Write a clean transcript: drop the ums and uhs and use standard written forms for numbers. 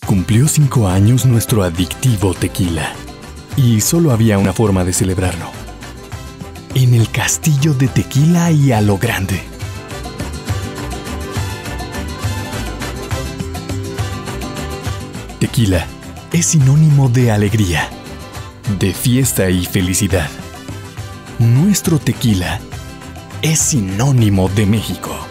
Cumplió 5 años nuestro adictivo tequila. Y solo había una forma de celebrarlo. En el castillo de tequila y a lo grande. Tequila es sinónimo de alegría, de fiesta y felicidad. Nuestro tequila es sinónimo de México.